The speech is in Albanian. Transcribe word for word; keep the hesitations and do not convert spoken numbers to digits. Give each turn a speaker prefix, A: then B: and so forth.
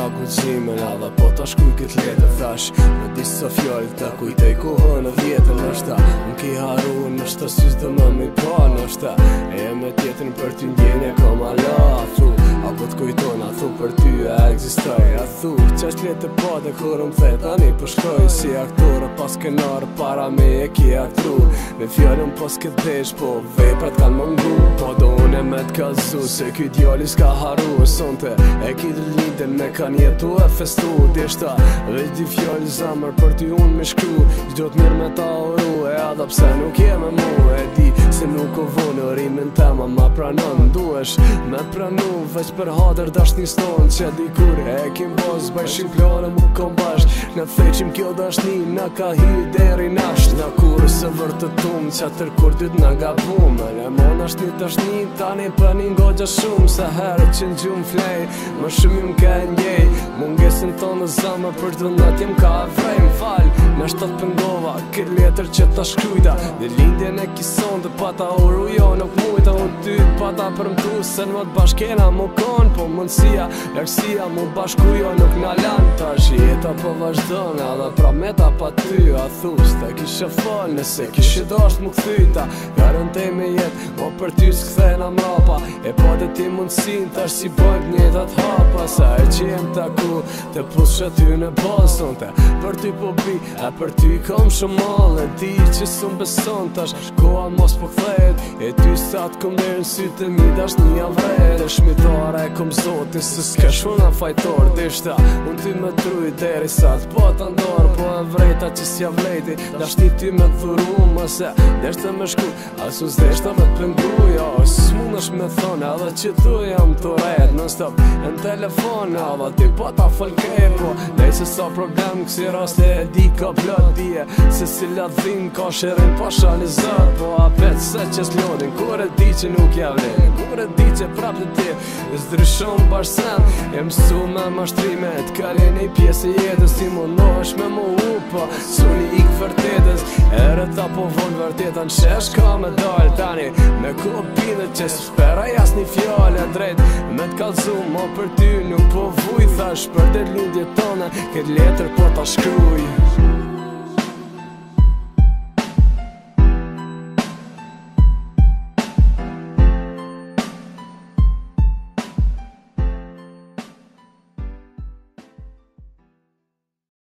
A: para guximin Edhe po ta shkuj kët letër thash Me disa fjall të kujtoj kohën e vjetën Nështë ta m'ki haru, nështë ta sys dhe më mi pa Nështë ta e jem e tjetën për ty ndjenje kom ala A thu, apo t'kujton, a thu për ty e egzistoj A thu, qesh letë e pa dhe kur më the tani po shkoj Si aktore pas kenarë para me e ki aktru Me fjallën pas këtë desh po veprat kanë mungu Po do une me t'kazu se ky djali s'ka haru Sonte e ki të lindin me kan jetu e festu Deshta veç di fjallë zamër për ty unë me shkru Gjdo t'mirë me ta oru e adha pse nuk je me mu E di se nuk o vonë rimin tema ma pranon Duesh me pranu veç për hader dashni stonë Që dikur e kim boz bajshin plane mu kom bashk Në theqim kjo dashni na ka hi deri nasht Na kur se vërtetum që atër kur dyt nga gabum E mon ashtë një dashni tani për një ngogja shumë Se herë që në gjumë flej më shumë ju m'ke njej Mungesin tonë zëmë për të nat jem ka vrej M'fal, në shtat pëngova kër letër që ta shkrujta Dhe lindjen e kison dhe pata uru jo nuk mujta Unë ty pata për mtu se në më bashkena mu kon Po mundësia, laksia mu bashku jo nuk na lan Tash jeta po vazhdon edhe pra meta pa ty A thus ta kishe fal nëse kishe dasht mu këthyta Garantej me jet, mo për ty s'kthena mrapa E po dhe ti mundësin tash si bëjt njetat hapa Sa e që jem taku të pushe ty në bason Te për ty po bi, e për ty kom shumë mal E di që s'un beson tash koha mos po kthejt E ty sa t'kom dhe në sytë mi dash një avret E shmitare e kom zotin se s'kesh una fajtor Deshta unë ty me truj deri sa t'po t'andor Po e vrejta që s'ja vlejti dash një ty me dhuru mëse Deshta me shku, asu s'deshta me t'pengu Jo, s'mun është me thonë edhe që tu jam të ret Non stop në telefon edhe ti po ta folke Po nej se sa problem kësi raste e di ka plot dije Se si ladhin ka shirin pa shani zët Po apet se që s'lodin kur e di që nuk javlin Kur e di që prap të ti s'dryshon bashkësen E mësu me mashtrime t'kalin i pjesë jetës Si mundohesh me mu u po suni ik vërtetës Ere ta po vonë vërtetën shesh ka me dal tani Me kopinët që s'pera jas një fjallë drejt Me t'kalzu mo për ty nuk po vuj Thash për det lindje tone këtë letër po ta shkruj